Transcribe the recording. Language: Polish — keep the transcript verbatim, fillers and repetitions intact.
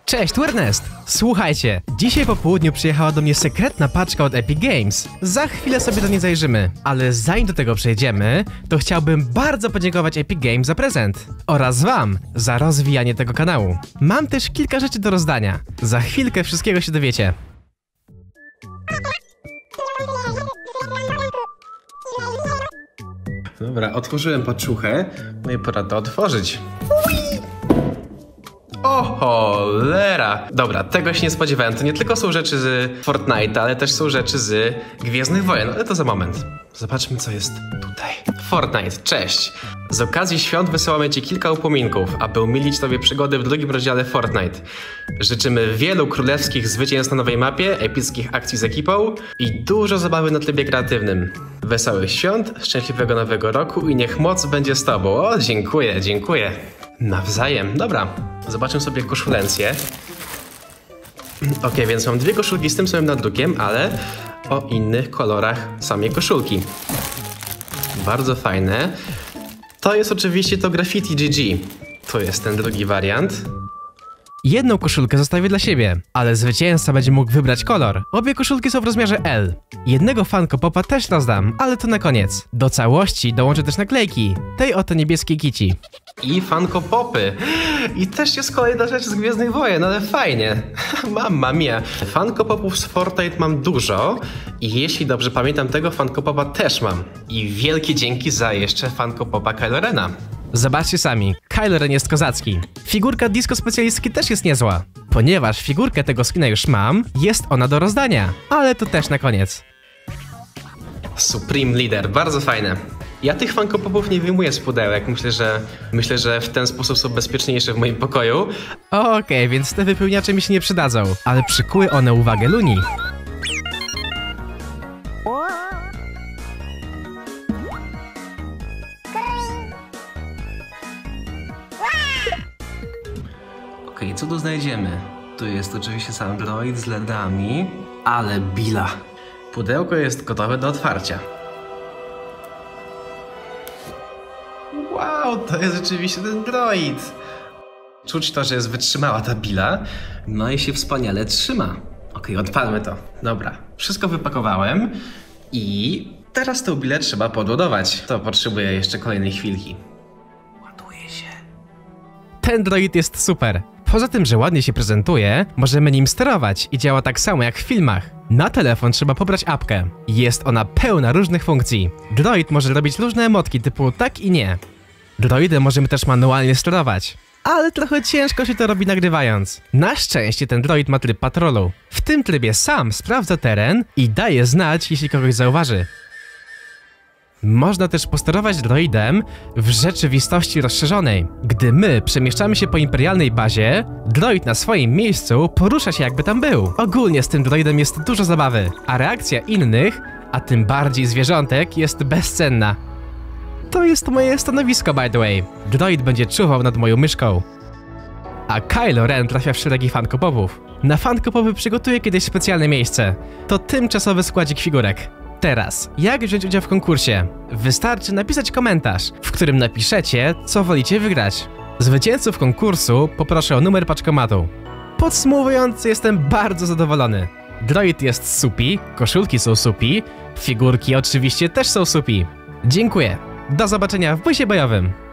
Cześć, tu Ernest! Słuchajcie, dzisiaj po południu przyjechała do mnie sekretna paczka od Epic Games. Za chwilę sobie do niej zajrzymy. Ale zanim do tego przejdziemy, to chciałbym bardzo podziękować Epic Games za prezent. Oraz wam za rozwijanie tego kanału. Mam też kilka rzeczy do rozdania. Za chwilkę wszystkiego się dowiecie. Dobra, otworzyłem paczuchę. No i pora to otworzyć. O cholera! Dobra, tego się nie spodziewałem. To nie tylko są rzeczy z Fortnite'a, ale też są rzeczy z Gwiezdnych Wojen, ale to za moment. Zobaczmy, co jest tutaj. Fortnite, cześć! Z okazji świąt wysyłamy ci kilka upominków, aby umilić tobie przygody w drugim rozdziale Fortnite. Życzymy wielu królewskich zwycięstw na nowej mapie, epickich akcji z ekipą i dużo zabawy na trybie kreatywnym. Wesołych świąt, szczęśliwego nowego roku i niech moc będzie z tobą. O, dziękuję, dziękuję. Nawzajem. Dobra, zobaczmy sobie koszulencję. Ok, więc mam dwie koszulki z tym samym nadrukiem, ale o innych kolorach samej koszulki. Bardzo fajne. To jest oczywiście to Graffiti G G. To jest ten drugi wariant. Jedną koszulkę zostawię dla siebie, ale zwycięzca będzie mógł wybrać kolor. Obie koszulki są w rozmiarze L. Jednego Funko Popa też rozdam, ale to na koniec. Do całości dołączę też naklejki, tej oto niebieskiej kici. I Funko Popy. I też jest kolejna rzecz z Gwiezdnych Wojen, ale fajnie. Mamma mia. Funko Popów z Fortnite mam dużo i jeśli dobrze pamiętam, tego Funko Popa też mam. I wielkie dzięki za jeszcze Funko Popa Kylo Rena. Zobaczcie sami, Kylo Ren jest kozacki. Figurka Disco Specjalistki też jest niezła. Ponieważ figurkę tego skina już mam, jest ona do rozdania. Ale to też na koniec. Supreme Leader, bardzo fajne. Ja tych Funko Popów nie wyjmuję z pudełek. Myślę, że myślę, że w ten sposób są bezpieczniejsze w moim pokoju. Okej, okay, więc te wypełniacze mi się nie przydadzą. Ale przykuły one uwagę Luni. Okej, okay, co tu znajdziemy? Tu jest oczywiście sam droid z ledami, ale bila. Pudełko jest gotowe do otwarcia. Wow, to jest rzeczywiście ten droid. Czuć to, że jest wytrzymała ta bila. No i się wspaniale trzyma. Okej, okay, odpalmy to. Dobra, wszystko wypakowałem i teraz tę bilę trzeba podładować. To potrzebuję jeszcze kolejnej chwilki. Ładuje się. Ten droid jest super. Poza tym, że ładnie się prezentuje, możemy nim sterować i działa tak samo jak w filmach. Na telefon trzeba pobrać apkę. Jest ona pełna różnych funkcji. Droid może robić różne emotki typu tak i nie. Droidem możemy też manualnie sterować. Ale trochę ciężko się to robi nagrywając. Na szczęście ten droid ma tryb patrolu. W tym trybie sam sprawdza teren i daje znać, jeśli kogoś zauważy. Można też posterować droidem w rzeczywistości rozszerzonej. Gdy my przemieszczamy się po imperialnej bazie, droid na swoim miejscu porusza się, jakby tam był. Ogólnie z tym droidem jest dużo zabawy, a reakcja innych, a tym bardziej zwierzątek, jest bezcenna. To jest moje stanowisko, by the way. Droid będzie czuwał nad moją myszką. A Kylo Ren trafia w szeregi Funko Popów. Na Funko Popy przygotuję kiedyś specjalne miejsce. To tymczasowy składzik figurek. Teraz, jak wziąć udział w konkursie? Wystarczy napisać komentarz, w którym napiszecie, co wolicie wygrać. Zwycięzców konkursu poproszę o numer paczkomatu. Podsumowując, jestem bardzo zadowolony. Droid jest supi, koszulki są supi, figurki oczywiście też są supi. Dziękuję. Do zobaczenia w busie bojowym.